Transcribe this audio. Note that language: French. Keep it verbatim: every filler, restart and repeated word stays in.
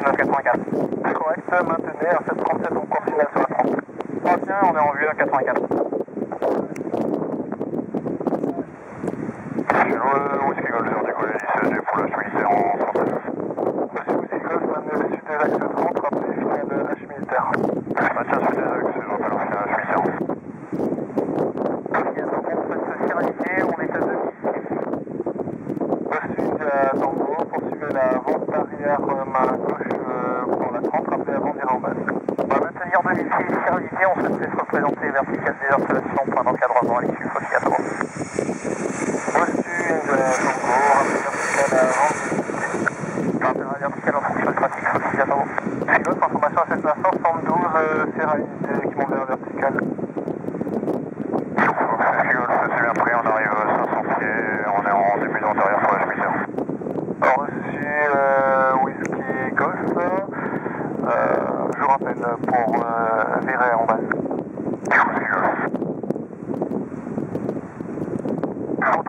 neuf quatre-vingt-quatre. Correct, maintenez, R sept trente-sept, on continue sur la trente. Maintien, on est en vue à quatre-vingt-quatre. Gillot, Whisky Golf zéro décollé, Atterrissage pour la militaire en trente-neuf. Monsieur Whisky Golf, maintenez au sud de l'axe trente, rappelez finale H militaire. Maintien sud des axes, je rappelle au final H militaire. Il y a un bon de sérénité, on est à deux mille. Au sud, il y a Tango, poursuivez la vente arrière main gauche pour la trente, rappelez avant d'y en base. On va maintenir deux mille six, sérénité, on souhaite se représenter verticale des installations, point d'encadrement à l'issue, faut s'y attendre. Au sud, Tango, rappelez verticale avant de Rappel verticale en fonction du trafic, faut s'y attendre. Gillot, information à sept neuf cent soixante-douze, sérénité qui monte vers verticale. Gillot, c'est bien pris, on arrive à cinq cents pieds, on est en début d'antérieur pour la militaire. Reçu euh, Whisky Golf, euh, je vous rappelle pour euh, virer en base.